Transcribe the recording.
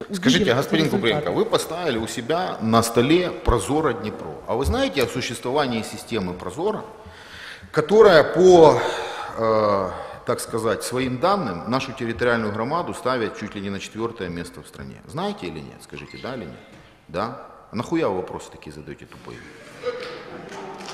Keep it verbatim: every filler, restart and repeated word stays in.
Скажите, господин Купренко, вы поставили у себя на столе Прозоро Днепро. А вы знаете о существовании системы Прозоро, которая по, э, так сказать, своим данным нашу территориальную громаду ставит чуть ли не на четвертое место в стране? Знаете или нет? Скажите, да или нет? Да? А нахуя вы вопросы такие задаете тупые?